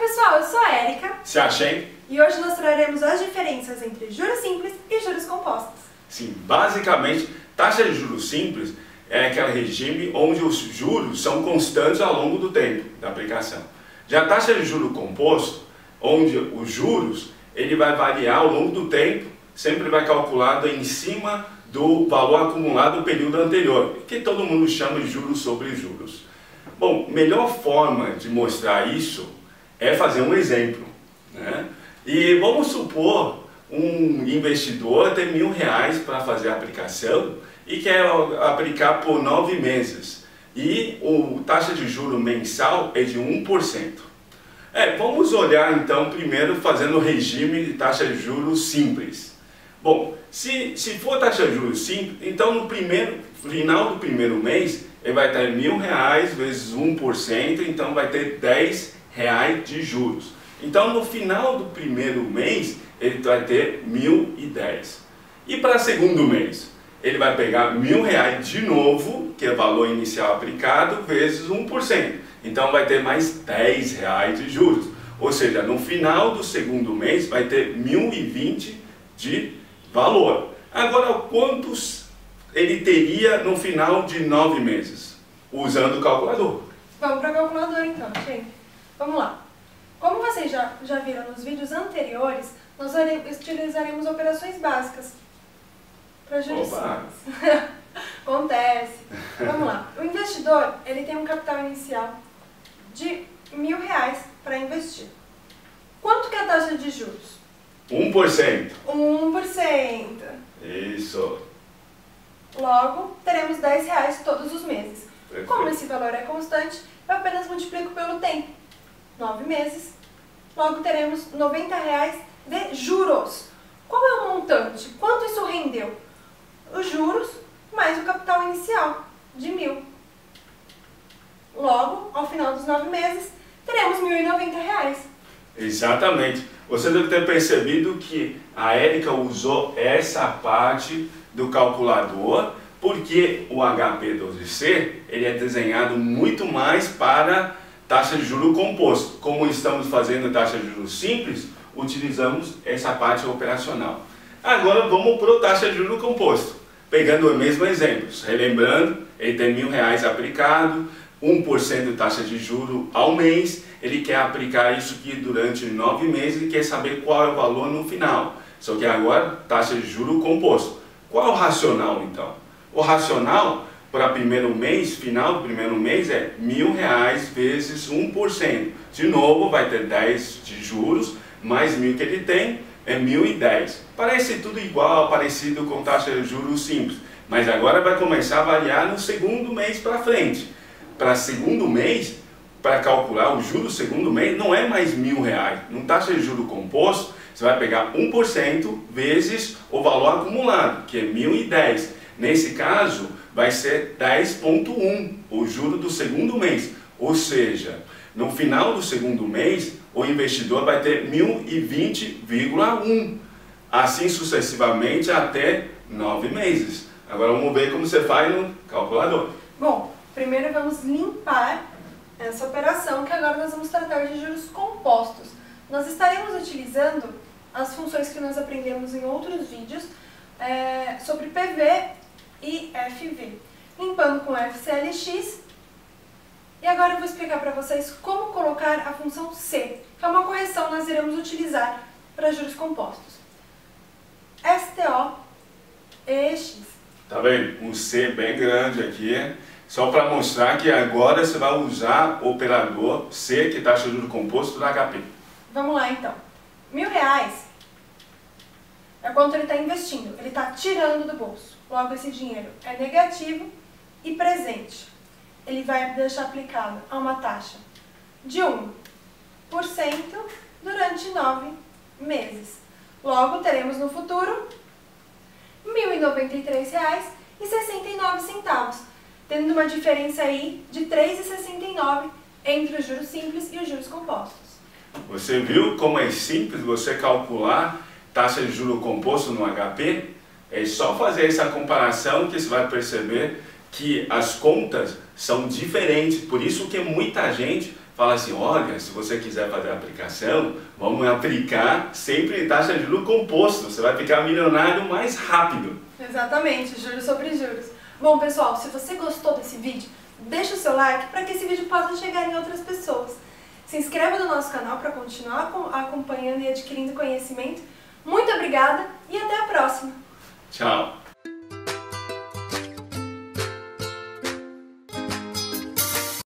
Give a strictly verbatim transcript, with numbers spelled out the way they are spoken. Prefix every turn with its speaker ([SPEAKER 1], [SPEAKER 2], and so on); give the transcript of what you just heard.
[SPEAKER 1] pessoal, eu sou a Érica.
[SPEAKER 2] Se achei?
[SPEAKER 1] E hoje nós traremos as diferenças entre juros simples e juros compostos.
[SPEAKER 2] Sim, basicamente, taxa de juros simples é aquele regime onde os juros são constantes ao longo do tempo da aplicação. Já a taxa de juro composto, onde os juros ele vai variar ao longo do tempo, sempre vai calculado em cima do valor acumulado do período anterior, que todo mundo chama de juros sobre juros. Bom, melhor forma de mostrar isso é fazer um exemplo, né? E vamos supor um investidor tem mil reais para fazer a aplicação e quer aplicar por nove meses e a taxa de juro mensal é de um por cento. É, vamos olhar então primeiro fazendo o regime de taxa de juros simples. Bom, se, se for taxa de juros simples, então no primeiro, final do primeiro mês ele vai ter mil reais vezes um por cento, então vai ter dez reais de juros. Então no final do primeiro mês ele vai ter mil e dez. E para o segundo mês, ele vai pegar mil reais de novo, que é o valor inicial aplicado, vezes um por cento. Então vai ter mais dez reais de juros. Ou seja, no final do segundo mês vai ter mil e vinte de valor. Agora, quantos ele teria no final de nove meses? Usando o calculador.
[SPEAKER 1] Vamos para o calculador então, gente. Vamos lá. Como vocês já, já viram nos vídeos anteriores, nós utilizaremos operações básicas para juros simples. Acontece. Vamos lá. O investidor ele tem um capital inicial de mil reais para investir. Quanto que é a taxa de juros?
[SPEAKER 2] um por cento.
[SPEAKER 1] um por cento.
[SPEAKER 2] Isso.
[SPEAKER 1] Logo, teremos dez reais todos os meses.
[SPEAKER 2] Perfeito. Como
[SPEAKER 1] esse valor é constante, eu apenas multiplico pelo tempo. nove meses. Logo, teremos noventa reais de juros. Qual é o montante? Quanto isso rendeu? Os juros mais o capital inicial de mil. Logo, ao final dos nove meses, teremos mil e noventa reais.
[SPEAKER 2] Exatamente. Você deve ter percebido que a Érica usou essa parte do calculador porque o H P doze C ele é desenhado muito mais para taxa de juro composto. Como estamos fazendo taxa de juros simples, utilizamos essa parte operacional. Agora vamos para a taxa de juro composto. Pegando o mesmo exemplo, relembrando, ele tem mil reais aplicado, um por cento de taxa de juro ao mês, ele quer aplicar isso aqui durante nove meses e quer saber qual é o valor no final. Só que agora, taxa de juro composto. Qual é o racional então? O racional para primeiro mês, final do primeiro mês é mil reais vezes um por cento. De novo vai ter dez de juros, mais mil que ele tem, é mil e dez. Parece tudo igual, parecido com taxa de juros simples. Mas agora vai começar a variar no segundo mês para frente. Para segundo mês, para calcular o juro segundo mês, não é mais mil reais. No taxa de juro composto, você vai pegar um por cento vezes o valor acumulado, que é mil e dez. Nesse caso, vai ser dez vírgula um, o juro do segundo mês. Ou seja, no final do segundo mês, o investidor vai ter mil e vinte vírgula um. Assim sucessivamente até nove meses. Agora vamos ver como você faz no calculador.
[SPEAKER 1] Bom, primeiro vamos limpar essa operação, que agora nós vamos tratar de juros compostos. Nós estaremos utilizando as funções que nós aprendemos em outros vídeos é, sobre P V e F V. Limpando com F C L X. E agora eu vou explicar para vocês como colocar a função C, que é uma correção que nós iremos utilizar para juros compostos. S T O E X.
[SPEAKER 2] Tá vendo? Um C bem grande aqui, só para mostrar que agora você vai usar o operador C, que é taxa de juros composto do H P.
[SPEAKER 1] Vamos lá então. Mil reais é quanto ele está investindo, ele está tirando do bolso. Logo, esse dinheiro é negativo e presente. Ele vai deixar aplicado a uma taxa de um por cento durante nove meses. Logo, teremos no futuro mil e noventa e três reais e sessenta e nove centavos, tendo uma diferença aí de três reais e sessenta e nove centavos entre os juros simples e os juros compostos.
[SPEAKER 2] Você viu como é simples você calcular taxa de juro composto no H P? É só fazer essa comparação que você vai perceber que as contas são diferentes. Por isso que muita gente fala assim, olha, se você quiser fazer a aplicação, vamos aplicar sempre taxa de juros composto, você vai ficar milionário mais rápido.
[SPEAKER 1] Exatamente, juros sobre juros. Bom, pessoal, se você gostou desse vídeo, deixa o seu like para que esse vídeo possa chegar em outras pessoas. Se inscreva no nosso canal para continuar acompanhando e adquirindo conhecimento. Muito obrigada e até a próxima!
[SPEAKER 2] Tchau!